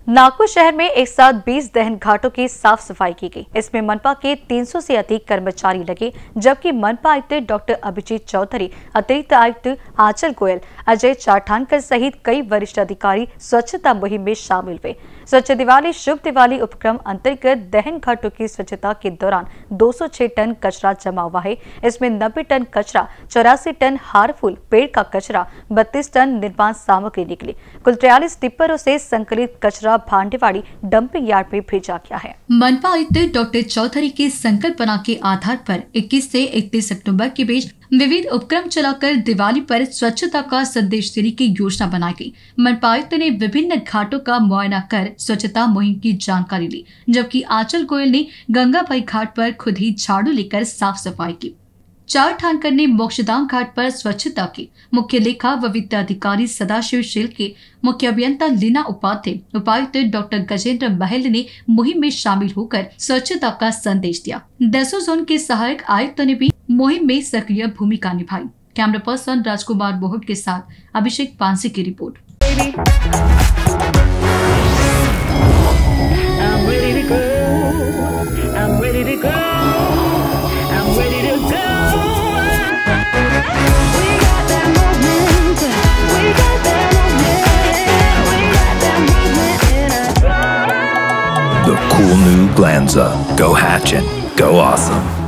नागपुर शहर में एक साथ 20 दहन घाटों की साफ सफाई की गई। इसमें मनपा के 300 से अधिक कर्मचारी लगे, जबकि मनपा आयुक्त डॉक्टर अभिजीत चौधरी, अतिरिक्त आयुक्त आंचल गोयल, अजय चाठानकर सहित कई वरिष्ठ अधिकारी स्वच्छता मुहिम में शामिल हुए। स्वच्छ दिवाली शुभ दिवाली उपक्रम अंतर्गत दहन घाटों की स्वच्छता के दौरान 206 टन कचरा जमा हुआ है। इसमें 90 टन कचरा, 84 टन हार फूल पेड़ का कचरा, 32 टन निर्माण सामग्री निकली। कुल 43 टिप्परों से संकलित कचरा भांडेवाड़ी डंपिंग यार्ड में भेजा गया है। मनपा आयुक्त डॉक्टर चौधरी की संकल्पना के आधार पर 21 से 31 अक्टूबर के बीच विविध उपक्रम चलाकर दिवाली पर स्वच्छता का संदेश देने की योजना बनाई गई। मनपा आयुक्त ने विभिन्न घाटों का मुआयना कर स्वच्छता मुहिम की जानकारी ली, जबकि आंचल गोयल ने गंगाबाई घाट पर खुद ही झाड़ू लेकर साफ सफाई की। चाठानकर ने मोक्षधाम घाट पर स्वच्छता की। मुख्य लेखा व वित्त अधिकारी सदाशिव शील के, मुख्य अभियंता लीना उपाध्याय, उपायुक्त डॉक्टर गजेंद्र महल ने मुहिम में शामिल होकर स्वच्छता का संदेश दिया। दसों जोन के सहायक आयुक्त ने भी मुहिम में सक्रिय भूमिका निभाई। कैमरा पर्सन राजकुमार बोहट के साथ अभिषेक पांसे की रिपोर्ट। The cool new Glanza. Go Hatchin'. Go Awesome.